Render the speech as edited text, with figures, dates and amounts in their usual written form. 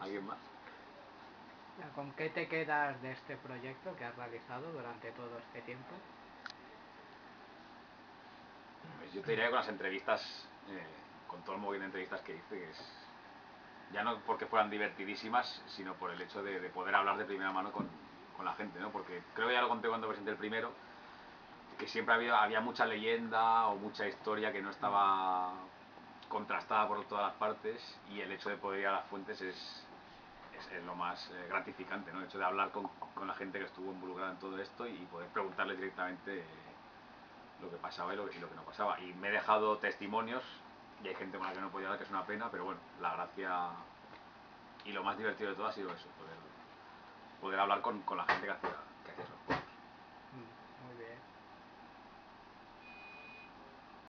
¿Alguien más? ¿Con qué te quedas de este proyecto que has realizado durante todo este tiempo? Pues yo te diría que con las entrevistas, con todo el movimiento de entrevistas que hice, que es ya no porque fueran divertidísimas, sino por el hecho de poder hablar de primera mano con la gente, ¿no? Porque creo que ya lo conté cuando presenté el primero, que siempre había mucha leyenda o mucha historia que no estaba contrastada por todas las partes, y el hecho de poder ir a las fuentes es lo más gratificante, ¿no? El hecho de hablar con la gente que estuvo involucrada en todo esto y poder preguntarles directamente lo que pasaba y lo que no pasaba. Y me he dejado testimonios y hay gente con la que no he podido hablar, que es una pena, pero bueno, la gracia y lo más divertido de todo ha sido eso, poder hablar con la gente que hacía